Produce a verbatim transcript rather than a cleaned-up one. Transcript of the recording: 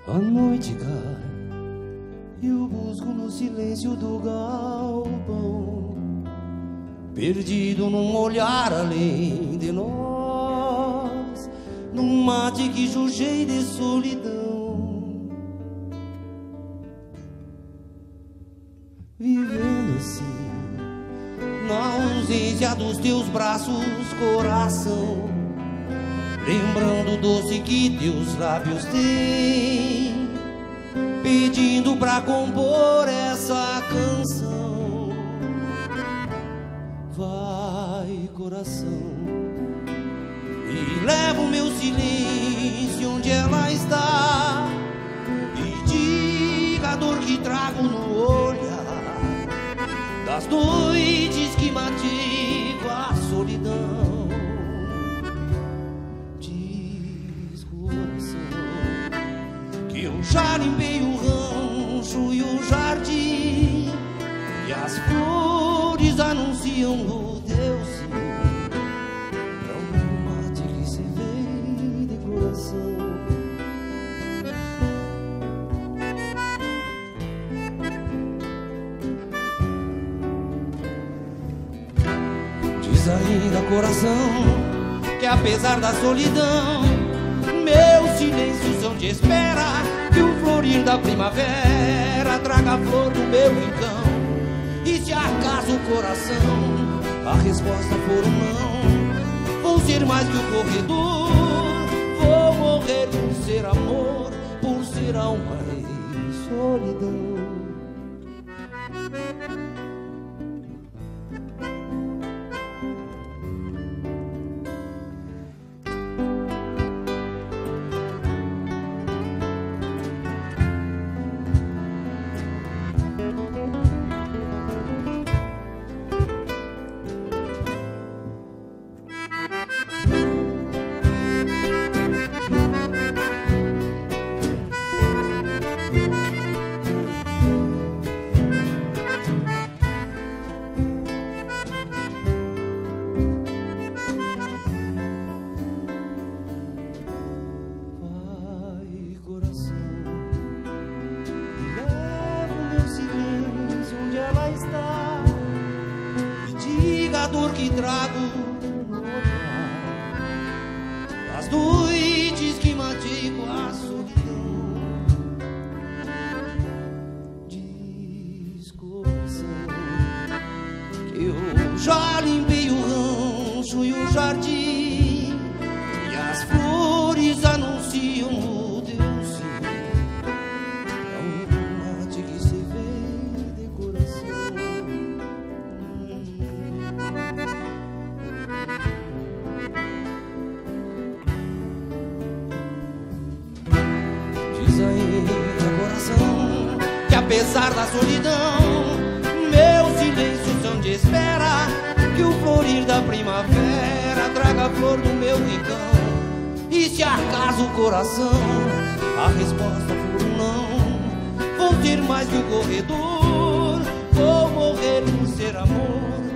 A noite cai e eu busco no silêncio do galpão, perdido num olhar além de nós, num mate que jujei de solidão, vivendo assim na ausência dos teus braços, coração, lembrando o doce que teus lábios têm, pedindo pra compor essa canção. Vai, coração, e leva o meu silêncio onde ela está, e diga a dor que trago no olhar das noites que mastigo a solidão. Eu já limpei o rancho e o jardim, e as flores anunciam o teu sim. É um mate que se vê de coração. Diz ainda, coração, que apesar da solidão, meus silêncios são de espera, que o florir da primavera traga a flor do meu rincão. E se acaso o coração a resposta for um não, vou ser mais que o corredor, vou morrer por ser amor, por ser alma e solidão. A dor que trago no olhar, as noites que mastigo a solidão. Diz, coração, que eu já limpei o rancho e o jardim, e as flores anunciam o teu sim. É um mate que se vê de coração. Diz ainda, coração, que apesar da solidão, meus silêncios são de espera, que o florir da primavera traga a flor do meu rincão. E se acaso o coração a resposta for um não, vou ter mais que o corredor, vou morrer por ser amor,